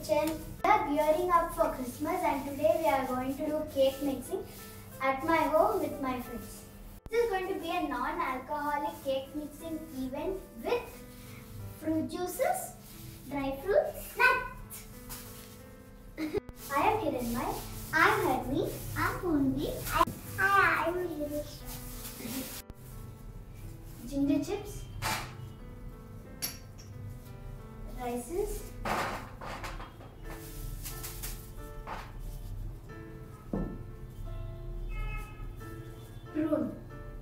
kitchen. We are gearing up for Christmas and today we are going to do cake mixing at my home with my friends. This is going to be a non-alcoholic cake mixing event with fruit juices, dry fruits, nuts. I am Kiranmay. I am Harmi. I am Mourning. I am ginger chips, rices, prune,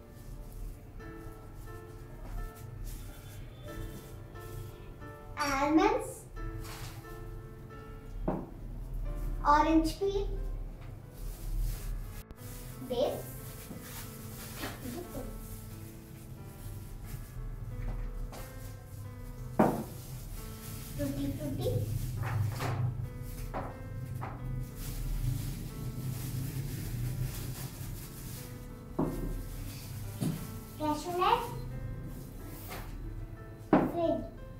almonds, orange peel, base, fruity, cashew nut, fig,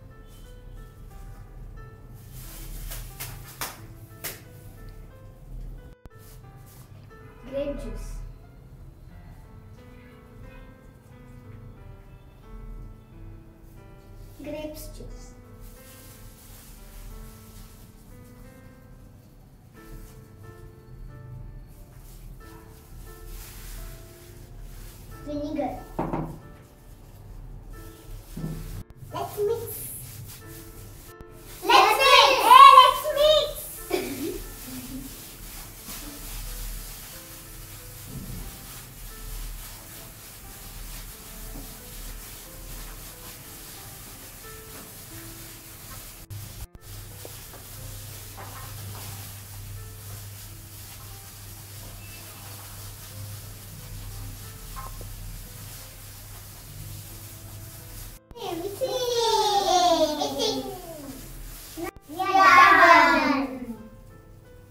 grape juice, grapes juice, vinegar. Let's mix. Let's mix. Hey, let's mix.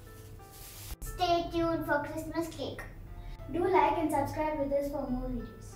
Stay tuned for Christmas cake. Do like and subscribe with us for more videos.